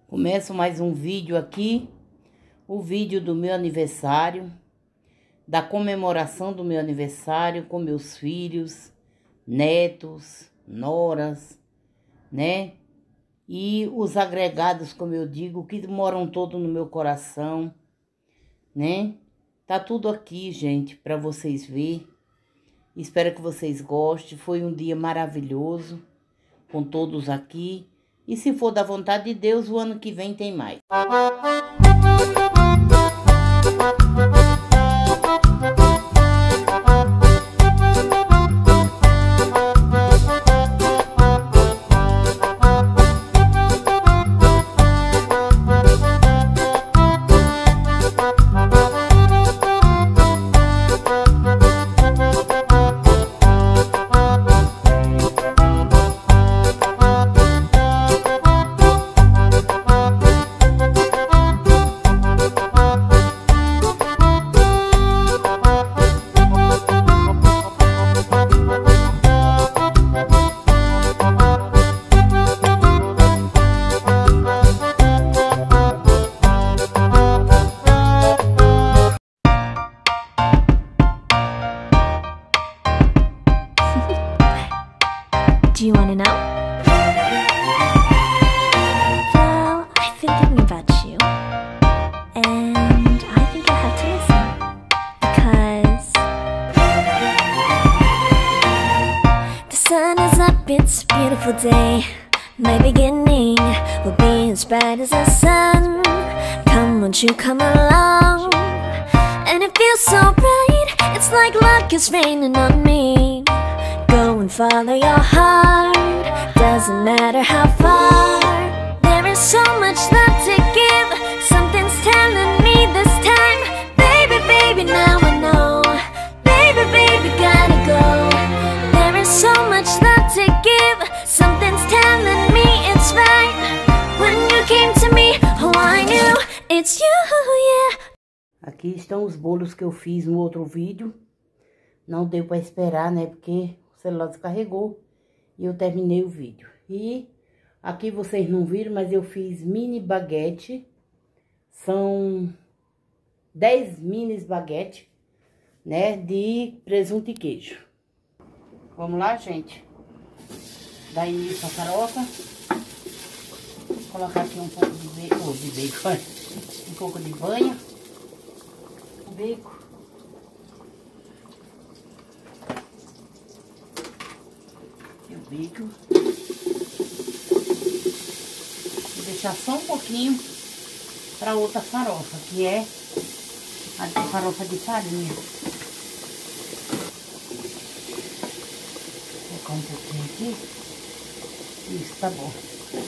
Começo mais um vídeo aqui, o vídeo do meu aniversário, da comemoração do meu aniversário com meus filhos, netos, noras, né? E os agregados, como eu digo, que moram todos no meu coração, né? Tá tudo aqui, gente, para vocês verem. Espero que vocês gostem. Foi um dia maravilhoso com todos aqui. E se for da vontade de Deus, o ano que vem tem mais. Do you want to know? Well, I've been thinking about you, and I think you'll have to listen, because the sun is up, it's a beautiful day. My beginning will be as bright as the sun. Come, won't you come along? And it feels so bright, it's like luck is raining on me. Go and follow your heart, doesn't matter how far. There is so much love to give, something's telling me this time. Baby, baby, now I know. Baby, baby, gotta go. There is so much love to give, something's telling me it's right. When you came to me, oh I knew it's you, yeah. Aqui estão os bolos que eu fiz no outro vídeo. Não deu para esperar, né? Porque o celular descarregou e eu terminei o vídeo. E aqui vocês não viram, mas eu fiz mini baguete. São 10 mini baguete, né? De presunto e queijo. Vamos lá, gente. Dá início a farofa. Vou colocar aqui um pouco de bacon, um pouco de banha. Bacon. E o bacon. Vou deixar só um pouquinho para outra farofa, que é a farofa de farinha. Vou colocar um pouquinho aqui. Isso, tá bom.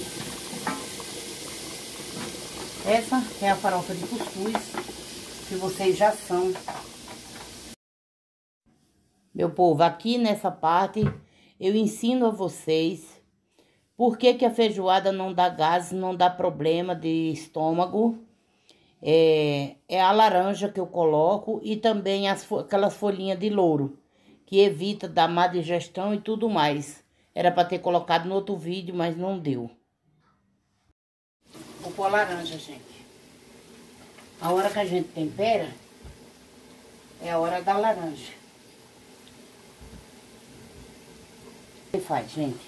Essa é a farofa de cuscuz, que vocês já são. Meu povo, aqui nessa parte eu ensino a vocês por que a feijoada não dá gases, não dá problema de estômago. É a laranja que eu coloco e também aquelas folhinhas de louro, que evita da má digestão e tudo mais. Era para ter colocado no outro vídeo, mas não deu. Vou pôr a laranja, gente. A hora que a gente tempera é a hora da laranja. O que faz, gente?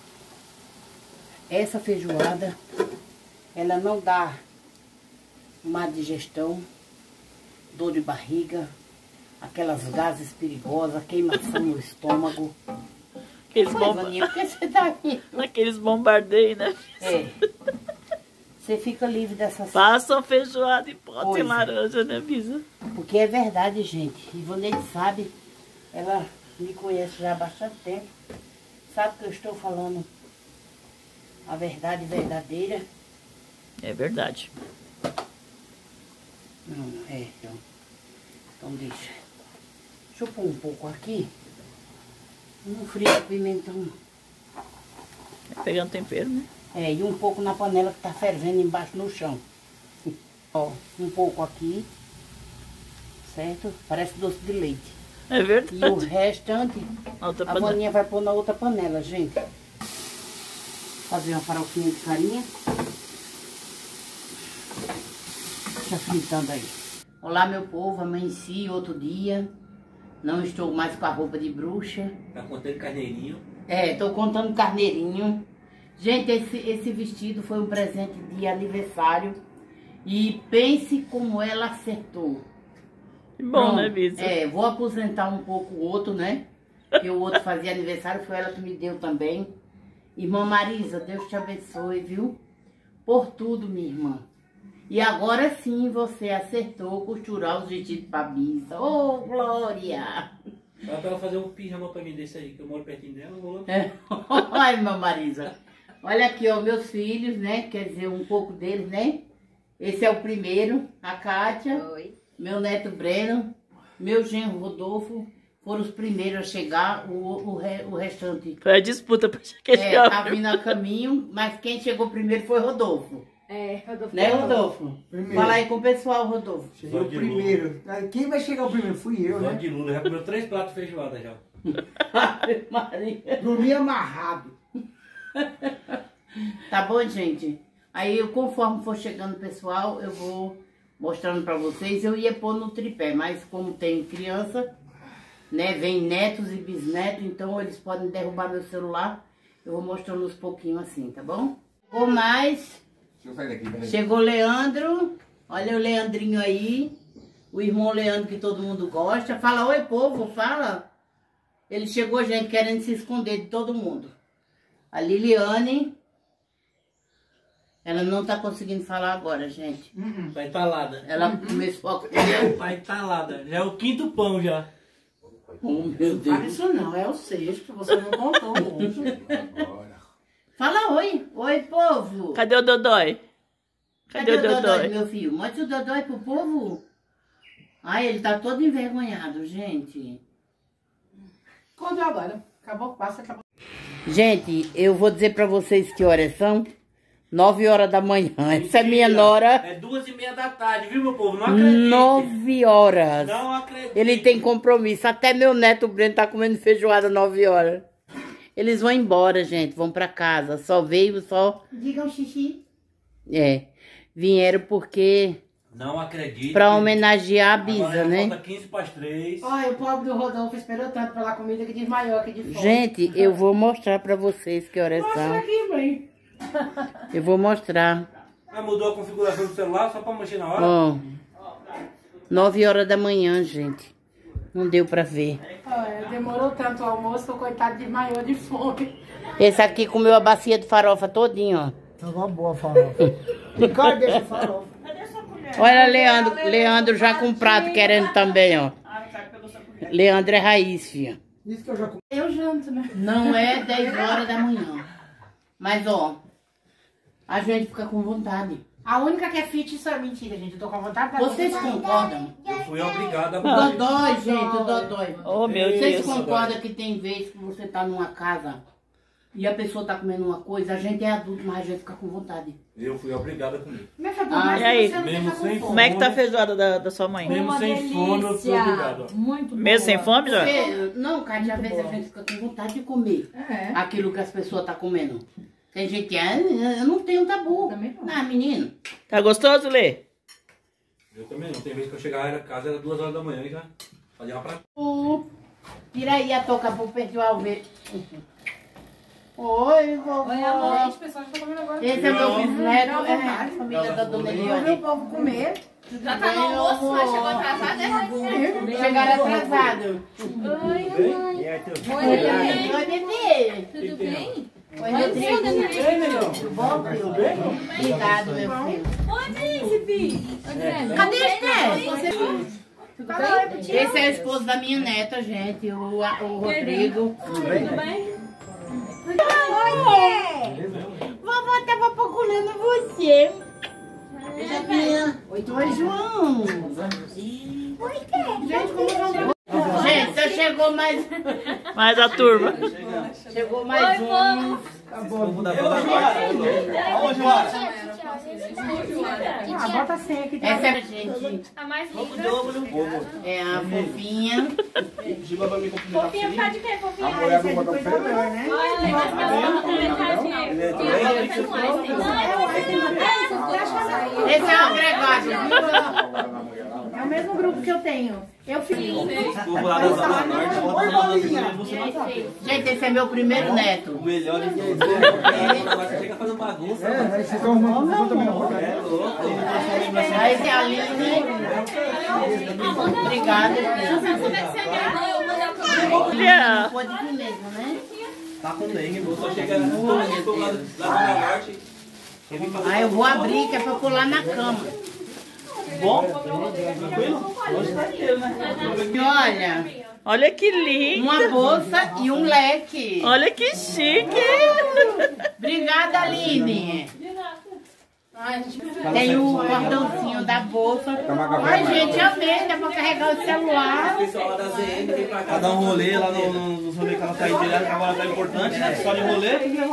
Essa feijoada, ela não dá má digestão, dor de barriga, aquelas gases perigosas, queimação no estômago. Aqueles Vaninha, por que você tá rindo? Aqueles bombardeios, né? É. Você fica livre dessas... Façam feijoada e pote Pois é. laranja, né, Bisa? Porque é verdade, gente. Ivoneide sabe, ela me conhece já há bastante tempo. Sabe que eu estou falando a verdade verdadeira. É verdade. Não, então deixa. Deixa eu pôr um pouco aqui. Um frio de pimentão. Pegando tempero, né? E um pouco na panela que tá fervendo embaixo no chão. Ó, um pouco aqui. Certo? Parece doce de leite. É verdade. E o restante, Outra a panela. Vaninha vai pôr na outra panela, gente. Fazer uma farofinha de farinha. Tá fritando aí. Olá, meu povo, amanheci outro dia. Não estou mais com a roupa de bruxa. Tá contando carneirinho? É, tô contando carneirinho. Gente, esse vestido foi um presente de aniversário. E pense como ela acertou. Que bom, Pronto, né, Bisa? É, vou aposentar um pouco o outro, né? Porque o outro fazia aniversário, foi ela que me deu também. Irmã Marisa, Deus te abençoe, viu? Por tudo, minha irmã. E agora sim você acertou costurar os vestidos pra Bisa. Ô, Glória! Dá pra ela fazer um pijama pra mim desse aí, que eu moro pertinho dela. Eu vou lá. É. Ai, irmã Marisa. Olha aqui, ó, meus filhos, né? Quer dizer, um pouco deles, né? Esse é o primeiro, a Kátia. Oi. Meu neto Breno, meu genro Rodolfo, foram os primeiros a chegar, o restante. Foi a disputa pra chegar. Tá vindo a caminho, mas quem chegou primeiro foi Rodolfo. É, Rodolfo. Né, Rodolfo? Primeiro. Fala aí com o pessoal, Rodolfo. Cheguei o primeiro. Quem vai chegar o primeiro? Fui eu, Zó né? de Lula, já comeu 3 pratos de feijoada já. Ave Maria. Dormi amarrado. Tá bom, gente? Aí, conforme for chegando o pessoal, eu vou mostrando pra vocês. Eu ia pôr no tripé, mas como tem criança, né? Vem netos e bisnetos, então eles podem derrubar meu celular. Eu vou mostrando uns pouquinhos assim, tá bom? Ou mais... Deixa eu sair daqui, peraí. Chegou o Leandro, olha o Leandrinho aí, o irmão Leandro que todo mundo gosta. Fala, oi povo, fala. Ele chegou, gente, querendo se esconder de todo mundo. A Liliane, ela não tá conseguindo falar agora, gente. Tá entalada. Ela começou a comer. Tá entalada. Já é o 5º pão já. Oh, meu Não fala Deus. isso não, é o sexto, você não contou hoje. Fala oi, oi povo. Cadê o Dodói? Cadê o Dodói? meu filho? Mostra o Dodói pro povo. Ai, ele tá todo envergonhado, gente. Contou agora. Acabou, passa, acabou. Gente, eu vou dizer pra vocês que horas são. 9 horas da manhã. Essa é minha nora. É 2h30 da tarde, viu, meu povo? Não acredito. 9 horas. Não acredito. Ele tem compromisso. Até meu neto Breno tá comendo feijoada 9 horas. Eles vão embora, gente. Vão pra casa. Só veio, só... Digam xixi. É. Vieram porque... Não acredito. Pra homenagear a Agora Bisa, já né? falta 15 para as 3. Olha, o pobre do Rodolfo esperou tanto pela comida que desmaiou aqui de fome. Gente, eu vou mostrar pra vocês que horas Mostra são. aqui, mãe. Eu vou mostrar. Ah, mudou a configuração do celular só pra mexer na hora? Ó. 9 horas da manhã, gente. Não deu pra ver. Olha, demorou tanto o almoço que o coitado desmaiou de fome. Esse aqui comeu a bacia de farofa todinho, ó. Tá uma boa farofa. Ricardo, deixa eu farofa. Olha, Leandro já com prato querendo também, ó. Leandro é raiz, filha. Isso que eu já comi. Eu janto, né? Não é 10 horas da manhã. Mas, ó, a gente fica com vontade. A única que é fit, isso é mentira, gente. Eu tô com vontade da Vocês concordam? Eu fui obrigado a O mudar. Dodói, gente, o Dodói. Oh, meu Vocês Deus. concordam que tem vezes que você tá numa casa e a pessoa tá comendo uma coisa, a gente é adulto, mas a gente fica com vontade. Eu fui obrigado a comer. Minha filha, Ah, mas e aí? você não Mesmo deixa com sem fome. Como é que tá a feijoada da sua mãe? Mesmo sem fome, eu fui obrigado. Muito boa. Mesmo sem fome, já? Porque, não, Cátia, às vezes a gente fica com vontade de comer É. aquilo que as pessoas tá comendo. Tem gente que, eu não tenho tabu. Também não. Ah, menino. Tá gostoso, Lê? Eu também não. Tem vezes que eu chegava na casa, era 2 horas da manhã e já fazia uma pra... Tira aí a touca pro pessoal ver. Oi, vovó. Oi, amor. As pessoas estão comendo agora. Esse é meu Não. bisneto, Não, é vontade. a família da dona Vamos ver o Eliane. povo comer. Já tá no almoço, mas chegou atrasado, né? Chegaram atrasados. Oi, Oi, bebê. tudo bem? Oi, Rodrigo. Tudo bom, filho? Obrigado, meu filho. Onde, Zipi? Cadê a Esther? Esse é o esposo da minha neta, gente, o Rodrigo. Tudo bem? Vovó tava procurando você. Oi, João. Gente, só chegou mais... Mais a turma. Chegou mais um. Ah, bota a senha aqui. Essa é a gente. A mais linda. É a fofinha. Fofinha tá de quê, fofinha? A mulher não botou o pé, né? Olha, mas vamos comentar de... Esse é o Gregório. Obrigado. É o mesmo grupo que eu tenho. Eu fiz. Vou lá da Zona Norte, bota na nossa. Gente, esse é meu primeiro neto. O melhor de todos. Agora chega fazendo bagunça. Aí vocês estão arrumando tudo também na boca. É louco. Aí tem a Aline. Obrigada, Olha. pode vir mesmo, né? Tá com dengue, vou só chegar lá da Zona Norte. Aí eu vou abrir, que é pra eu pular na cama. Bom? Tranquilo? Hoje tá inteiro, né? E olha, Olha que lindo. uma bolsa e um leque. Olha que chique. Obrigada, Aline. Tem o cordãozinho da bolsa. Ai, gente, amei, dá pra carregar o celular. Ela dá um rolê lá nos rolês que ela tá indo direto, que agora tá importante, né? Só de rolê.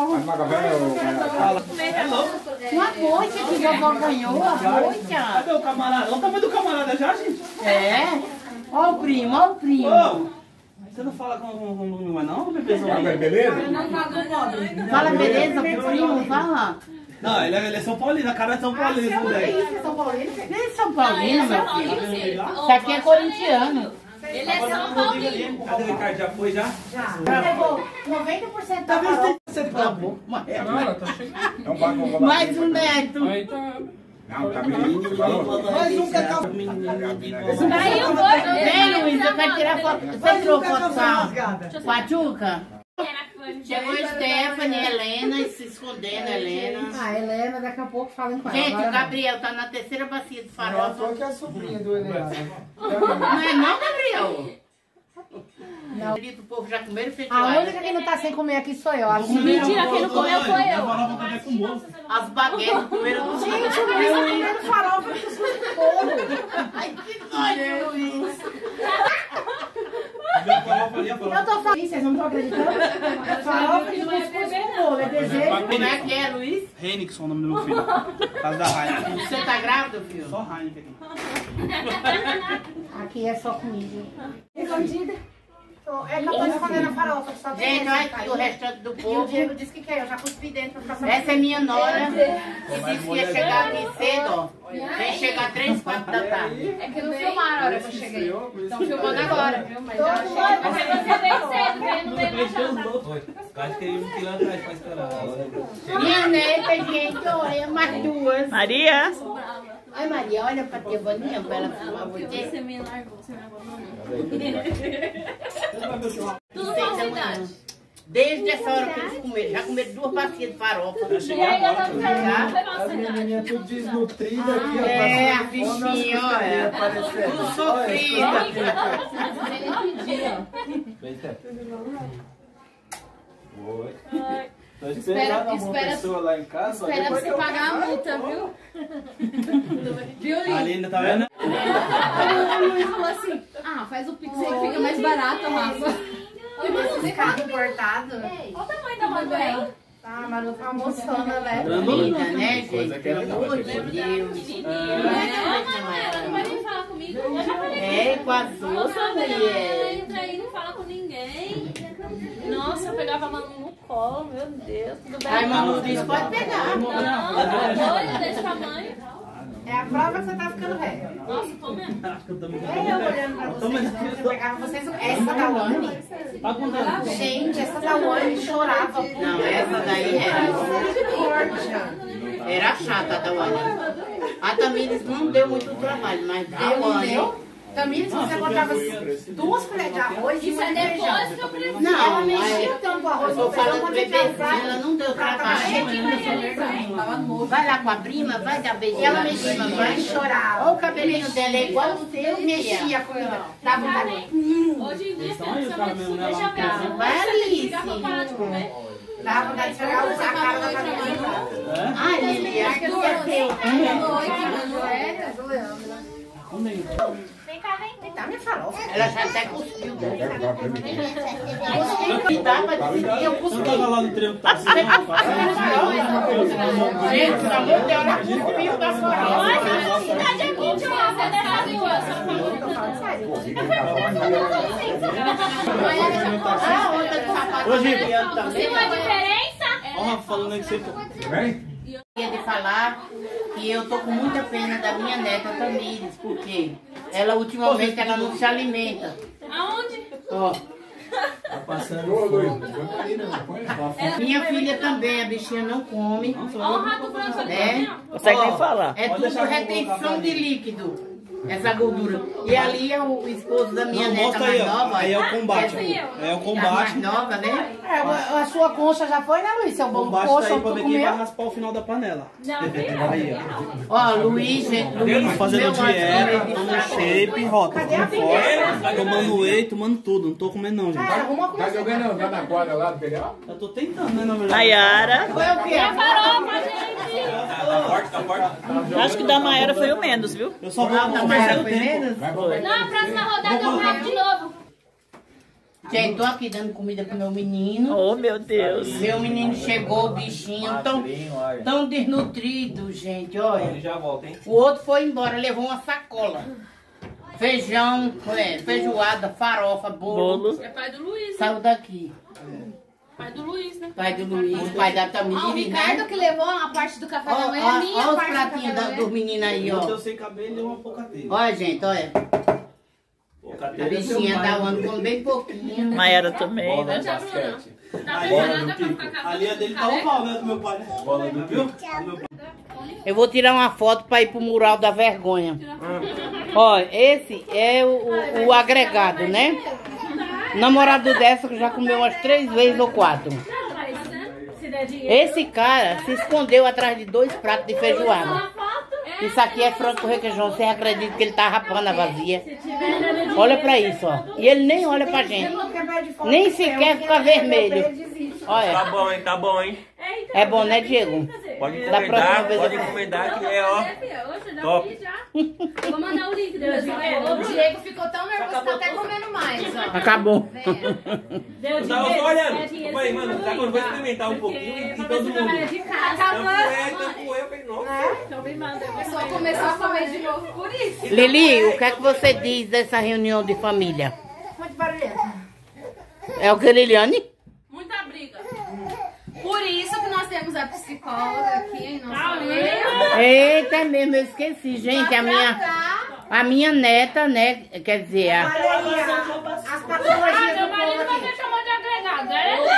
É louco. Uma coxa que a vovó ganhou, a coxa. Cadê o camarada? Olha o tamanho do camarada já, gente. É. Ó o primo, ó o primo. Ô, você não fala com minha mãe não, bebezão? Beleza? Fala beleza pro primo, fala. Não, ele é São Paulino, a cara é São Paulino, esse moleque. Nem é São Paulino, meu filho. Isso aqui é corintiano. Ele é São Paulino. Cadê o Ricardo? Já foi, já? Levou 90% da farofa. Tá bom. É um barco. Mais um neto. Não, tá menino. Mais um cacau. Caiu o gordo. Vem, Luiz, eu quero tirar foto. Você tirou foto com a Tchuca? Chegou a Stephanie, Helena, se escondendo, Helena. Ah, Helena, daqui a pouco falando com ela. Gente, Agora o Gabriel tá na terceira bacia de Ela farofa. falou que é a sobrinha do Eliana. Não é não, Gabriel? Não. O povo já comeram A feijoada. única que não tá sem comer aqui sou eu. Mentira, quem não comeu foi eu. As baguetas comeram do Gente, o Luiz tá comendo farofa com cuscuz de bolo. Ai, que nojo, Luiz. Eu tô falando, vocês não estão acreditando? É farofa de cuscuz com bolo, é desejo. Como é que é, Luiz? Henrique, o nome do meu filho. Por causa da Heineken. Você tá grávida, filho? Só Heineken aqui. Aqui é só comida. Escondida. É que eu tô escondendo a farofa. Só tem Gente, essa olha aqui, aqui o né? restante do E o povo. Diego disse que quer, eu já cuspi dentro pra ficar Essa é minha nora, que disse que ia chegar aqui cedo, ó. Vem chegar 3, 4 da tarde. É que não filmaram a hora que eu cheguei. Estão filmando agora, viu? Mas já chega. Mas você veio cedo, veio no meio da tarde. Acho que ele não queria atrás pra esperar. Minha neta, gente, olha, mais duas. Maria. Ai, Maria, olha pra tia Vaninha, pra ela filmar você. Você me largou, você me abandonou. Tudo falsidade. Desde essa hora que eles comeram, já comeram 2 bacias de farofa. E aí eu tava falando, foi A menininha falsidade. tudo desnutrida aqui. ó. É, a bichinha, olha. Tudo sofrida. Tô esperando uma pessoa lá em casa. Espera você pagar a multa, viu? Viu, Lili? Ali ainda tá vendo? O Luiz falou assim, faz o pix aí que fica mais barato, Rafa. Esse carro importado. Olha o tamanho da mãe dela. Ah, mas não tá almoçando, né? Linda, né, gente? Pelo amor de Deus. Não vai nem falar comigo. Eu já falei É, com as duas, mulher. entra aí, não fala com ninguém. Nossa, eu pegava a Manu no colo, meu Deus, tudo bem? Ai, Manu diz, pode pegar. Não, tá doida desse tamanho. É a prova que você tá ficando velha. Nossa, tô mesmo. Acho que eu tô me É eu olhando pra vocês, eu pegava vocês. Essa da Wani, Tá contando. gente, essa da Wani chorava. Não, essa daí era chata da Wani. A Tamires não deu muito trabalho, mas a Wani... Tamires, você botava 2 colheres de arroz e Isso uma é de feijão. depois que eu preciso. Não, Ela mas mexia tanto o arroz eu tô no feijão falando quanto de de bebezinha, alface. ela não deu Tava cheio de trabalho. Vai lá com a prima, vai dar beijinho. Ela na mexia prima, e vai. chorava. Olha o cabelinho dela, é igual o seu, Mexia a comida. Dava vontade. Hoje em dia, você não chama de super jogado. Vai, Alice. Dá pra parar de comer. Dava vontade de pegar a cara da família. Ai, Lili, acho que você é seu. Vem cá, vem. Vem cá, minha farofa. Ela já até cuspiu. E dá pra dizer que eu cuspi. Tava lá no treino que tá assim, Gente, pelo amor de Deus, ela cuspiu da farofa. Olha a cidade aqui, tio, você dessa rua. A onda de sapato Ô, Giba. também. Viu a diferença? Ó, falando aí que você... Vem? De falar que eu tô com muita pena da minha neta Tamires, porque ela ultimamente ela não se alimenta. Aonde? Ó. Tá passando. Minha filha também, a bichinha não come. Olha o rato branco ali. Né? Consegue nem falar. É tudo retenção de líquido. Essa gordura. E ali é o esposo da minha neta mostra mais aí, ó. nova. Aí é o combate. Quer dizer, É o a combate. mais nova, né? É, a sua concha já foi, né, Luiz? Seu O bom combate coxa, tá aí pra tu ver quem vai comeu? raspar o final da panela. Não, Aí, ó. Ó, Luiz, gente, Luiz. Fazendo meu dieta, marido, tomando shape, rota. Tomando forte, tomando whey, tomando tudo. Não tô comendo não, gente. Arruma com Tá jogando já na quadra lá do Federal? Eu tô tentando, né, na verdade. Nayara. Foi o quê? farofa, gente. Tá forte, tá forte. Acho que da Mayara foi o menos, viu? Eu só vou Não, no não, terceiro foi tempo. menos? Não, a próxima rodada eu gravo de novo. Gente, tô aqui dando comida pro meu menino. Oh, meu Deus. Meu menino chegou, o bichinho, tão desnutrido, gente, olha. Já volta, hein? O outro foi embora, levou uma sacola. Feijão, feijoada, farofa, bolo. É pai do Luiz, né? Saiu daqui. Pai do Luiz, né? Pai do Luiz, pai da Ó, o Tamires, Ricardo né? que levou a parte do café da Ó, manhã, a minha ó os parte do café pratinhos da manhã. dos meninos aí, ó. Eu sem cabelo e uma poucateira. Olha, gente, olha. A bichinha tá andando com bem pouquinho. Mayara também, né? Tá preparada pra ficar com a Ali a dele tá o pau, né, do meu pai, né? Bola do viu? Eu vou tirar uma foto pra ir pro mural da vergonha. Olha, esse é o agregado, né? O namorado dessa que já comeu umas 3 vezes ou 4. Esse cara se escondeu atrás de 2 pratos de feijoada. Isso aqui é frango com requeijão. Você acredita que ele tá rapando a vazia? Olha pra isso, ó. E ele nem olha pra gente. Nem sequer fica vermelho. Olha. Tá bom, hein? Tá bom, hein? É bom, né, Diego? Pode Da próxima encomendar, vez pode eu- encomendar que é, ó. Top. Vou mandar o link depois. O Diego ficou tão nervoso que tá até comendo mais, ó. Acabou. Eu tava só olhando. Eu falei, mano, tá quando vou experimentar um pouquinho e todo mundo. Eu falei, nossa. Só começou a comer de novo por isso. Lili, o que é que você diz dessa reunião de família? Muito barulhento. É o que, Liliane? Muita briga. Por isso que nós temos a psicóloga aqui em nossa família. Eita, é mesmo, eu esqueci, gente. A minha neta, né? Quer dizer, As patologias Meu do marido povo você chamou de agregado,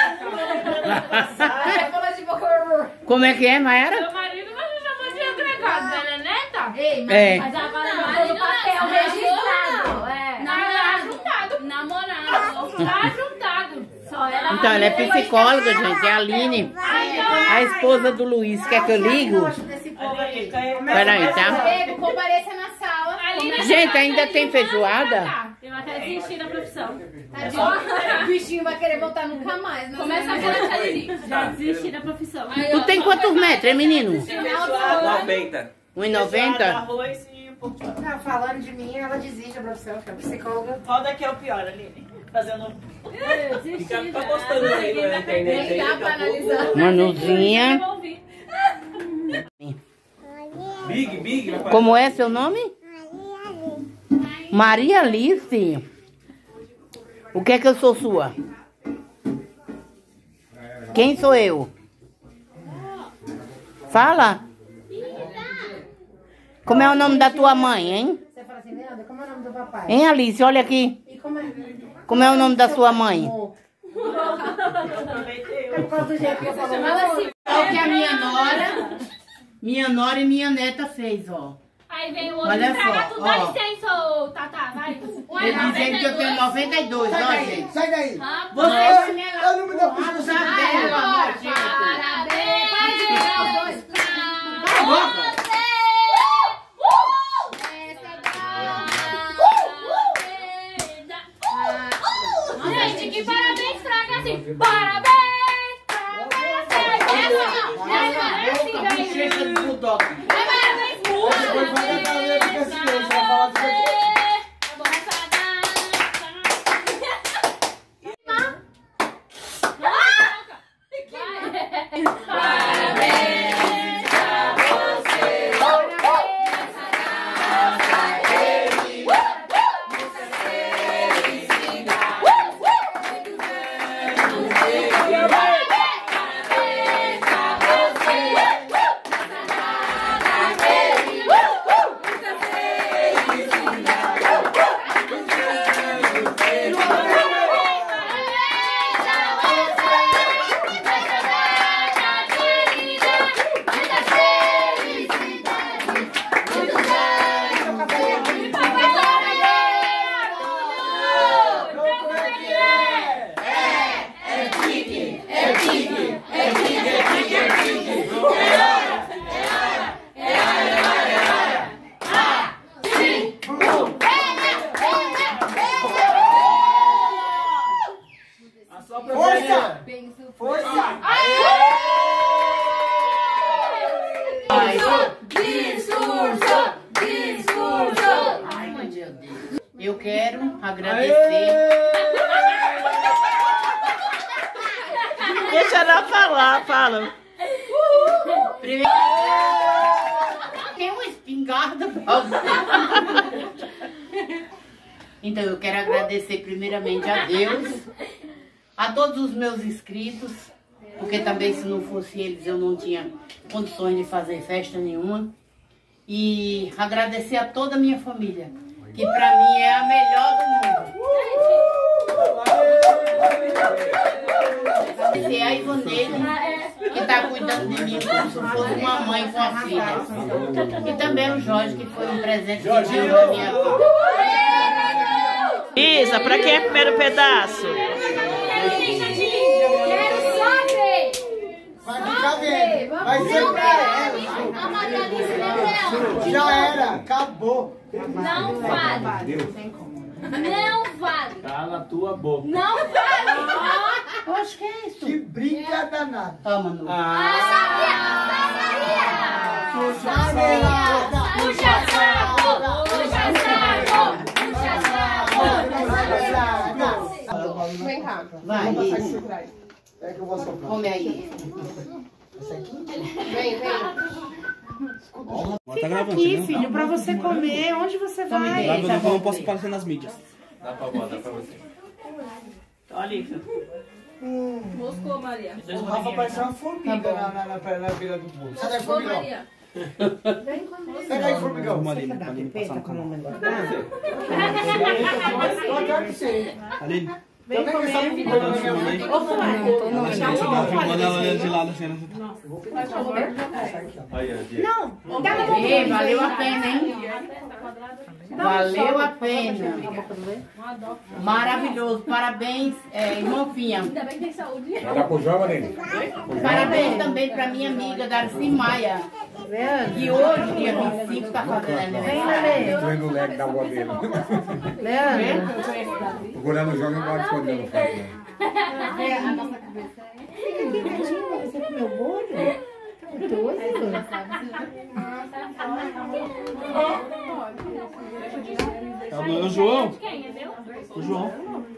é? Fala de boca. como é que é, Mayara? Meu marido você chamou de agregado, ela é neta? Ei, É. mas agora Não, não no papel registrado. É. Namorado. Namorado. Tá juntado. Só ela. Então, ela é psicóloga, gente. É a Aline, a esposa do Luiz. Quer que eu ligo? Peraí, tá? Diego, compareça na sala. Gente, ainda tem feijoada? Eu até desisti da profissão. O bichinho vai querer voltar nunca mais. Né? Começa a falar ali. Já desisti da profissão. Tu tem quantos metros, hein, menino? 90. 1,90? Não, falando de mim, ela desiste da profissão, que é psicóloga. Qual daqui é o pior, Aline? Fazendo... Fica postando aí na internet aí. Dá pra analisar. Manuzinha. Big, vai Como é seu nome? Maria Alice. O que é que eu sou sua? Quem sou eu? Fala. Como é o nome da tua mãe, hein? Você fala assim, Leandro, como é o nome do papai? Hein, Alice? Olha aqui. E como é? Como é o nome da sua mãe? É por causa do jeito que eu falo. É o que a minha nora e minha neta fez, ó. Aí vem o outro Olha entrega só, tudo. ó. Dá licença, ô Tatá, vai. Ele dizendo que eu tenho 92, ó, gente. Sai daí! Você me Eu não me dou empurraram puxa. da bela, gente. Parabéns. Pode virar os dois pra boca. você. Gente, que parabéns fraca assim. Parabéns pra você. É assim, Boca, bochecha de bulldog. parabéns Depois vai cantar a minha porque assim, você vai falar do que Discurso! Discurso! Ai, meu Deus. Eu quero agradecer. Deixa ela falar, fala. Primeiro, tem uma espingarda pra você. Então, eu quero agradecer primeiramente a Deus, a todos os meus inscritos, porque também se não fosse eles eu não tinha condições de fazer festa nenhuma. E agradecer a toda a minha família, que pra mim é a melhor do mundo. Agradecer a Ivaneide, que tá cuidando de mim como se fosse uma mãe com a filha. E também o Jorge, que foi um presente de Deus na minha vida. Isa, pra quem é o primeiro pedaço? Quero só ver! Vai ser pra ela. A Magalhães não é ela. Já era, acabou. Não vale. Não vale. Tá na tua boca. Não vale. Poxa, que é isso? Que briga danada. Toma, Manu. Sabia. Puxa Puxa saco. Puxa saco. Puxa saco. Vem cá. Vai, isso. É que eu vou soprar. Come aí. Vem. Tá gravando, Aqui, né? filho, pra você comer, onde você vai? Gravando, eu não posso aparecer nas mídias. Dá pra vó, dá pra você. Olha isso. Moscou, Maria. O Rafa parece uma formiga na beira do bolo. Sai daí, formigão. Sai daí, formigão. Vamos ali, pra ele passar no canal. Aline, Vem comer, tá filmando ela olhando de lado assim, né? Ei, valeu a pena, hein? Valeu a pena. Maravilhoso. Parabéns, irmãozinha. Ainda bem que tem saúde. Dá pro João, Aline? Parabéns também pra minha amiga Darcy Maia, que hoje, dia 25, tá fazendo aniversário. Entrou no leque da avó dele. Leandro. O olhando no João e não pode esconder no fato. A nossa cabeça Você comeu bolo? Doce? É o João? Quem é meu? O João.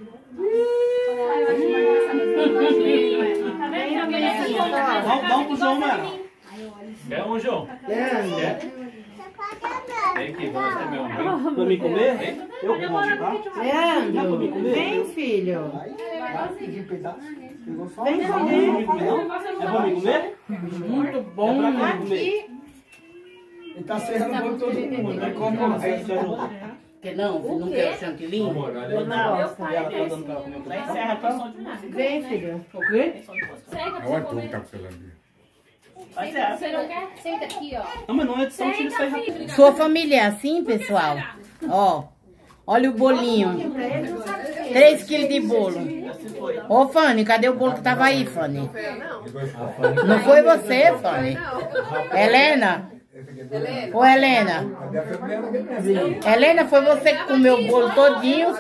Tá vendo? Dá um pro João, mano. Quer um, João? Leandro. Vem aqui, vamos ter meu. Pra mim comer? Eu como, tá? Leandro, vem, filho. Pedir pedaço. Pegou só Vem É comer. pra mim comer? Muito bom. É pra quem comer? Ele tá serrando o bolo todo mundo. Ele come Aí você ajuda. Que não quer o chantilly? Amor, olha aí. Ela tá dando pra ela comer. Vai encerrar aqui o som de música. Vem, filho. O quê? Senta É o Arthur que tá precisando. Vai encerrar. Você não quer? Senta aqui, ó. Não, mas não é edição, tira isso aí rápido. Sua família é assim, pessoal? Ó, olha o bolinho. 3 quilos de bolo. Ô, Fanny, cadê o bolo que tava aí, Fanny? Não foi você, Fanny? Helena? Ô, Helena? Helena, foi você que comeu o bolo todinho?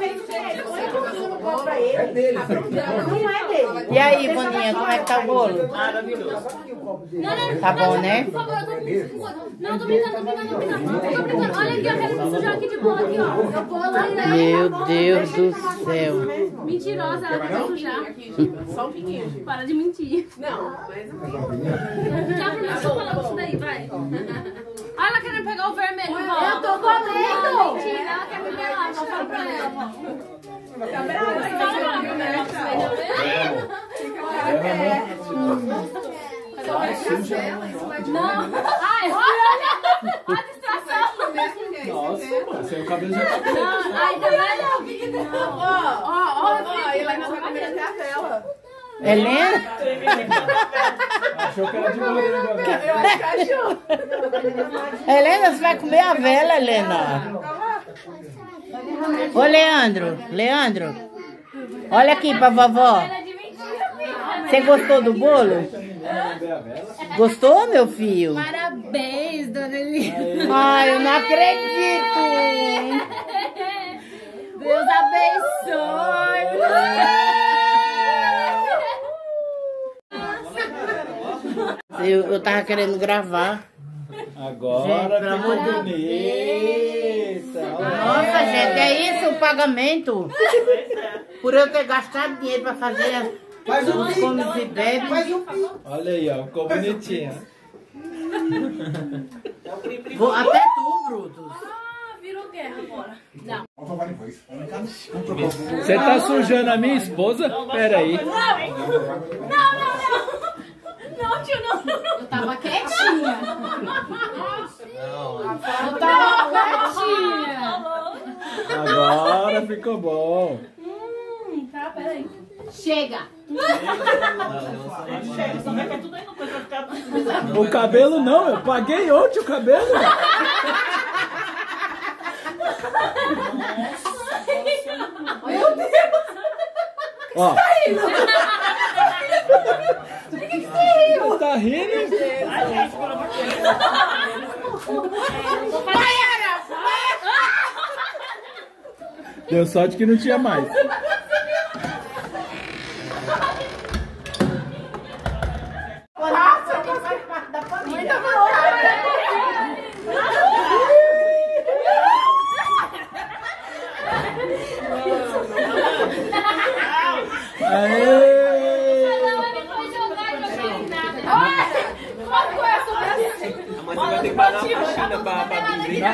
É dele. Não é dele. E aí, Vaninha, como é que tá o bolo? Maravilhoso. Tá bom, né? Por favor, eu tô não, tô brincando. Tô brincando. Olha aqui, eu quero me sujar aqui de bolo aqui, ó. Eu vou lá, né? Meu Deus do céu. Mentirosa, ela quer me sujar. Só um pouquinho. Para de mentir. Não, mas não. Já começou falando isso daí, vai. Olha ela querendo pegar o vermelho, vó. Eu tô comendo. Mentira, ela quer me pegar, vó. Fala pra ela, vó. Tá brava, não. Ai, olha a distração. Nossa, mano, seu cabelo já tá Não, ai, tá vendo? Ó, Ele ainda vai comer até a vela. Helena? achou que era de boa, né? Eu acho que achou. Helena, você vai comer a vela, Helena? Ô, Leandro, olha aqui pra vovó. Você gostou do bolo? Gostou, meu filho? parabéns, dona Eli. Ai, eu não acredito. Deus abençoe. Eu tava querendo gravar. Agora ficou bonita. Nossa, gente, é isso o pagamento? Por eu ter gastado dinheiro pra fazer os comes e bebes. Olha aí, ó, ficou bonitinha. Até tu, Brutus. Virou guerra agora. Não. Você tá sujando a minha esposa? Pera aí. Não, tio, não. Eu tava quietinha. Eu tava quietinha. Agora ficou bom. Tá, peraí. Chega. O cabelo não, eu paguei ontem o cabelo. Meu Deus. Ó. Tá rindo? Deu sorte que não tinha mais. Nossa, que faz parte da família. Mas você vai ter que pagar uma faxina pra brincar.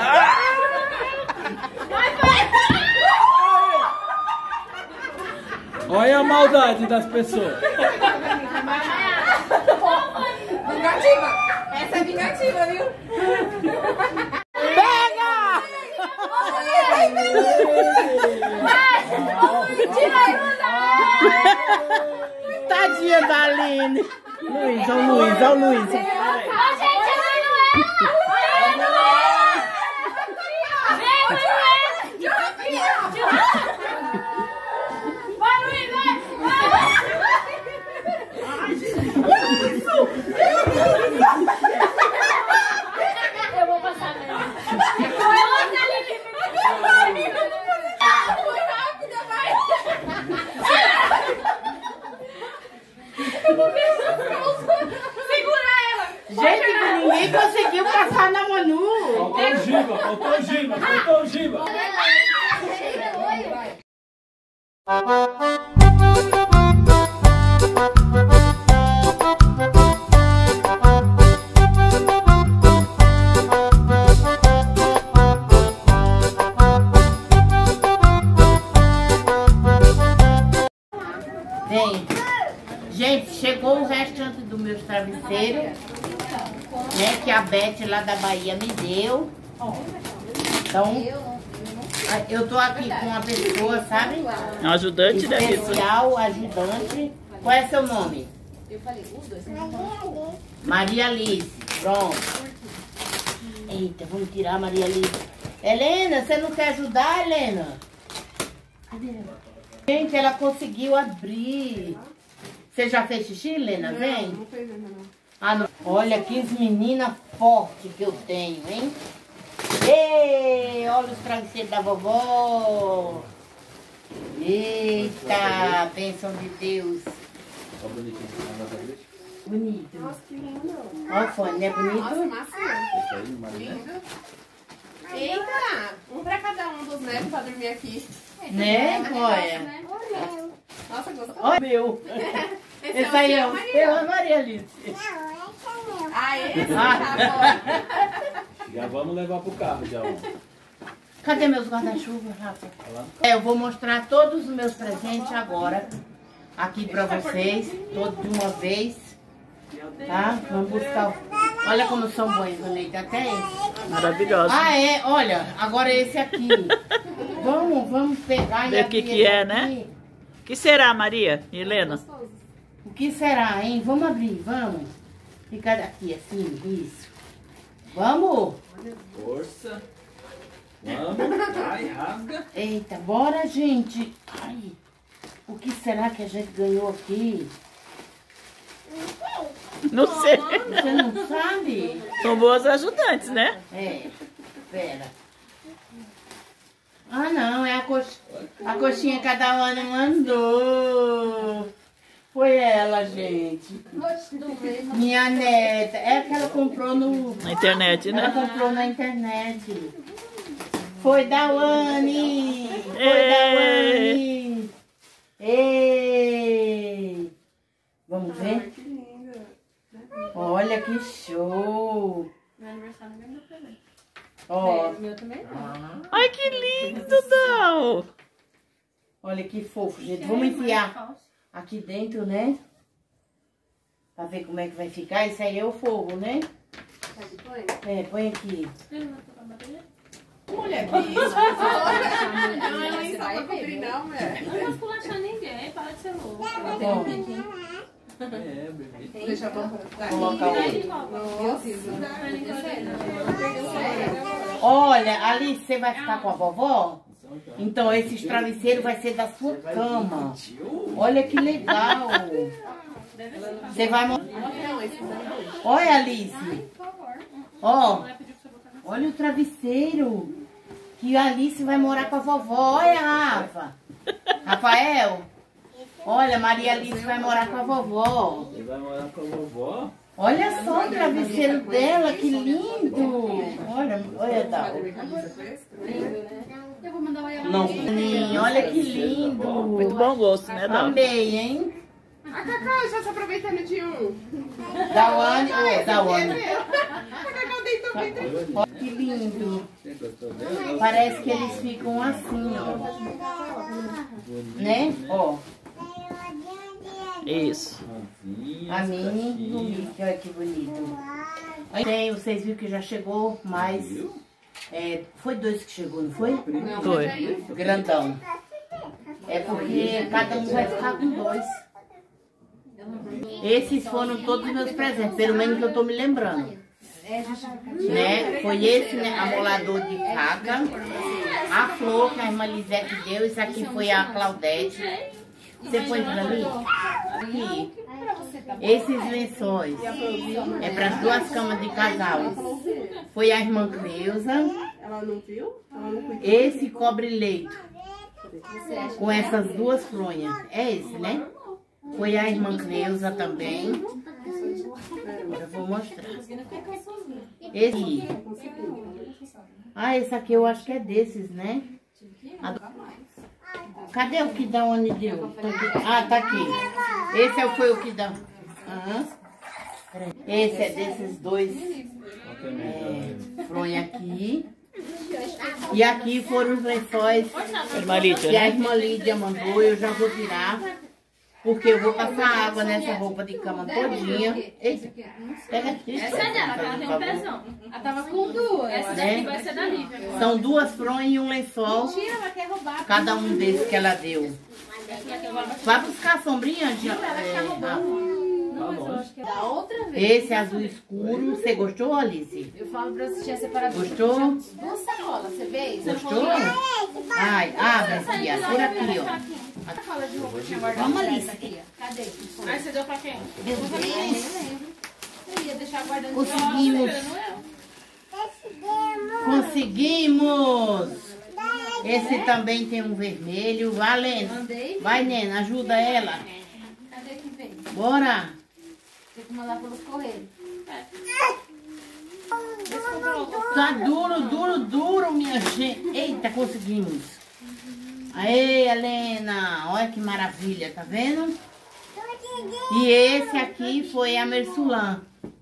Olha a maldade das pessoas. Vingativa. Essa é vingativa, viu? Pega! Tadinha da Aline. Luiz, ó o Luiz, ó o Luiz. Eu vou passar nela. Foi rápida, vai. Eu vou ver. Segura ela. Gente, ninguém conseguiu passar na Manu. Faltou o Giba, faltou o Giba, faltou o Giba. Vem. Gente, chegou o restante do meu travesseiro, né, que a Beth lá da Bahia me deu. Então, eu tô aqui com uma pessoa, sabe? Ajudante da especial, ajudante. Qual é seu nome? Eu falei, os dois. Maria Alice. Pronto. Eita, vamos tirar a Maria Alice. Helena, você não quer ajudar, Helena? Cadê ela? Gente, ela conseguiu abrir. Você já fez xixi, Helena? Vem. Não fez ainda não. Ah, não. Olha que menina forte que eu tenho, hein? Ei, olha os travesseiros da vovó. Eita, bênção de Deus. Bonito. Nossa, que lindo. Olha o fone, não é bonito? Nossa, macio. Lindo. Eita, um pra cada um dos netos pra dormir aqui. Né? Olha. Nossa, gostou? Olha meu. Esse aí é o seu, Maria Alice. Ah, esse? Ah. Tá Já vamos levar pro carro, já. Cadê meus guarda-chuva, Rafa? Eu vou mostrar todos os meus presentes agora. Aqui pra vocês, todos de uma vez. Tá? Vamos buscar. Olha como são bons, Leite, até esse. Maravilhoso. Ah, é? Olha, agora esse aqui. Vamos pegar e Ver o que abrir que é, aqui. né? O que será, Maria? Helena? O que será, hein? Vamos abrir, vamos. Ficar aqui assim, isso. Vamos? Força. Vamos. Vai, rasga. Eita, bora, gente. Ai, o que será que a gente ganhou aqui? Não sei. Você não sabe? São boas ajudantes, né? É, pera. Ah, não, é a coxinha que a Dawana mandou. Foi ela, gente. Minha neta. É que ela comprou na internet, né? Ela comprou na internet. Foi Dawane! Foi Dawane! Ei! Vamos ver? Olha que show! Meu aniversário não ganhou presente. Ó. Meu também? Ai, que lindo, Dal! Olha que fofo, gente. Vamos enfiar aqui dentro, né? Pra ver como é que vai ficar. Isso aí é o fogo, né? É, põe aqui. Mulher, não vai cobrir não, mulher. Não vou esculachar ninguém, para de ser louco. É, bebê. Deixa eu colocar o... Olha, Alice, você vai ficar com a vovó? Então esses travesseiros vai ser da sua cama. Olha que legal. Você vai... Olha, Alice. Ó. Olha o travesseiro. Que a Alice vai morar com a vovó. Olha, Rafa. Rafael. Olha, Maria Alice vai morar com a vovó. Você vai morar com a vovó? Olha só o travesseiro dela, que lindo. Olha, Dal. Eu vou mandar uma Não, olha que lindo. Muito bom gosto, né, Dal? Amei, hein? A Cacau já se aproveitando de um. Dawane, Dawane. A Cacau deitou bem tranquilo. Olha que lindo. Parece que eles ficam assim, ó. Né? Ó. Isso. A Mini e o Mickey, olha que bonito. Tem, vocês viram que já chegou mais. Foi 2 que chegou, não foi? Foi. Grandão. É porque cada um vai ficar com 2. Esses foram todos os meus presentes, pelo menos que eu tô me lembrando. Né? Foi esse, né? Amolador de caca. A flor que a irmã Lisete deu. Isso aqui foi a Claudete. Você põe pra mim? Aqui. Esses lençóis é para as 2 camas de casal. Foi a irmã Creuza. Ela não viu? Esse cobre-leito com essas 2 fronhas. É esse, né? Foi a irmã Creuza também. Agora eu vou mostrar. Esse. Ah, esse aqui eu acho que é desses, né? Cadê o que dá onde deu? Ah, tá aqui. Esse foi o que dá. Esse é desses 2 fronhas aqui. E aqui foram os lençóis que a irmã Lídia mandou. Eu já vou tirar. Porque eu vou passar água nessa roupa de cama todinha. Eita, pega aqui. Essa é dela, ela tem um pezão. Ela tava com 2. Essa daqui vai ser da Lívia. São 2 fronhas e um lençol. Cada um desses que ela deu. Vai buscar a sombrinha? Da outra vez. Esse azul escuro. Você gostou, Alice? Eu falo pra você tinha separado. Gostou? 2 sacolas, você vê? Gostou? Ai, abre, filha. Por aqui, ó. Fala de roupa que tinha guardado. Vamos, Alice. Cadê? Aí você deu pra quem? Meu Deus. Eu ia deixar guardando. Conseguimos. Conseguimos. Esse também tem um vermelho. Vai, Lena. Vai, Nena. Ajuda ela. Cadê que vem? Bora. Tem que mandar pelos correios. Tá duro, minha gente. Eita, conseguimos. Aê, Helena, olha que maravilha, tá vendo? E esse aqui foi a Mersulan.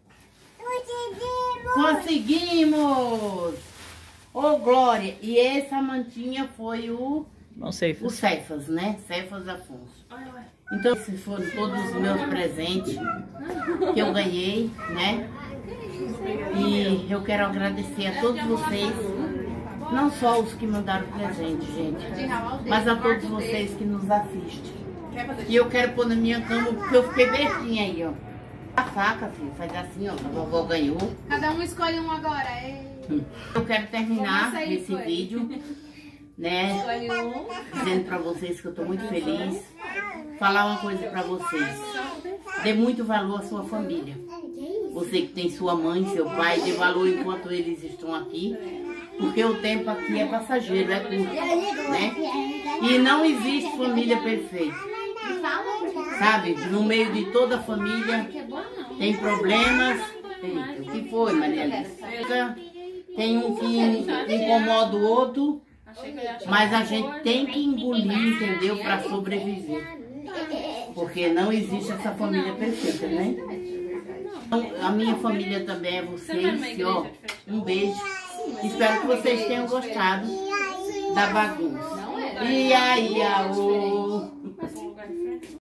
Conseguimos! Ô, Glória! E essa mantinha foi o Cefas, né? Cefas Afonso. Então, esses foram todos os meus presentes que eu ganhei, né? E eu quero agradecer a todos vocês. Não só os que mandaram presente, gente, mas a todos vocês que nos assistem. E eu quero pôr na minha cama porque eu fiquei bertinha aí, ó. A faca, filho, faz assim, ó, a vovó ganhou. Cada um escolhe um agora. Eu quero terminar esse vídeo, né, dizendo pra vocês que eu tô muito feliz. Falar uma coisa pra vocês. Dê muito valor à sua família. Você que tem sua mãe, seu pai, dê valor enquanto eles estão aqui. Porque o tempo aqui é passageiro, é curto, né? E não existe família perfeita. Sabe, no meio de toda a família tem problemas. Eita, o que foi, Maria Alice? Tem um que incomoda o outro, mas a gente tem que engolir, entendeu? Para sobreviver. Porque não existe essa família perfeita, né? Então, a minha família também é vocês. E, ó, um beijo. Espero que vocês tenham gostado da bagunça. E aí,